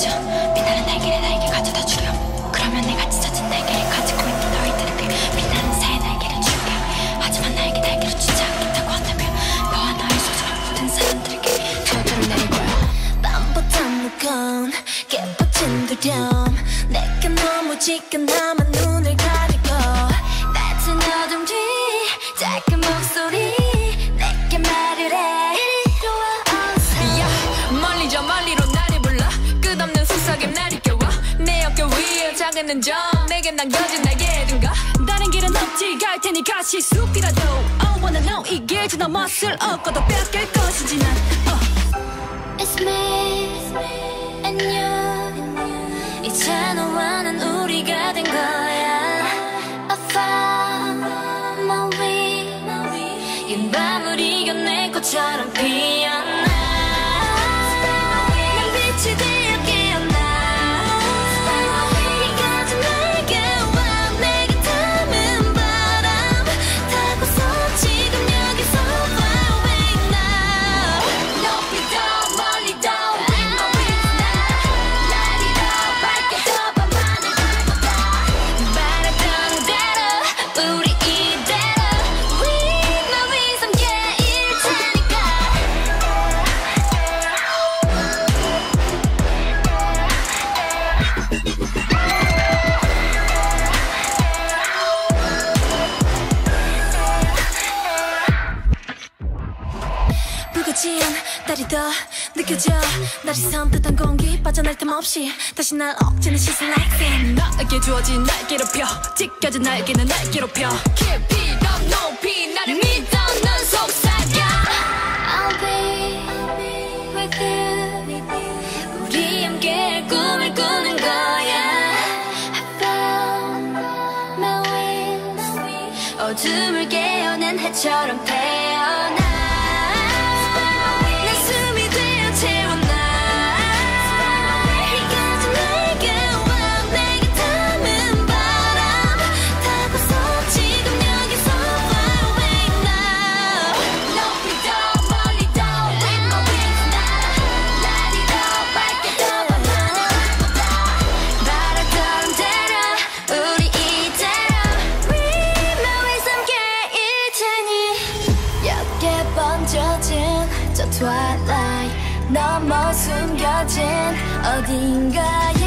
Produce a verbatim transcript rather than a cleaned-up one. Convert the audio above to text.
가져. 빛나는 날개를 나에게 가져다 주렴. 그러면 내가 찢어진 날개를 가지고 있는 너희들에게 빛나는 새의 날개를 줄게. 하지만 나에게 날개를 주지 않겠다고 한다면 너와 너의 소중한 모든 사람들에게 저주를 내릴 거야. 밤보다 무거운 깨뻗친 두려움, 내게 너무 지끈하면 눈을 가리고 낮은 어둠 뒤 작은 목소리 내게 말을 해. 이리 와 어서. 야, 멀리 저 멀리로 나를 불러. 끝없는 속삭임 날 이끌어. 내 어깨 위에 작은 흔적 내게 남겨진 날개든가. 다른 길은 없지, 갈 테니까 실수이라도 I wanna know 이 길 지나 멋을 얻고도 뺏길 것인지 난 uh. It's me and you. 이제 너와 난 우리가 된 거야. I found my way. 이 밤을 이겨낼 것처럼 피어나. 난 빛이 되어 깨어나. 네가 준 날개와 내게 닿은 바람 타고서 지금 여기서 fly away now. 높이 더 멀리 더 with my wings now. 날이 더 밝게 더 밤하늘 불보다. 바랬던 대로 우리 이대로 with my wings 함께일 테니까. 불거진 날이 더 느껴져. 날이 선뜻한 공기 빠져날 틈 없이 다시 날 억지는 시선 like that. 나에게 주어진 날개로 펴. 찢겨진 날개는 날개로 펴. 깊이 더 높이 나를 믿어. 넌 속삭여. I'll be with you. 우리 함께 꿈을 꾸는 거야. I found my wings. 어둠을 깨어낸 해처럼 태어나. 내 숨이 되어 채워나. 네가 준 날개와 내게 닿은 바람 타고서 지금 여기서 fly away now. 높이 더 멀리 더 with my wings now. 날이 더 밝게 더 밤하늘 불보다. 바랬던 대로 우리 이대로 with my wings 함께일 테니. 옅게 번져진 저 twilight 너머 숨겨진 어딘가에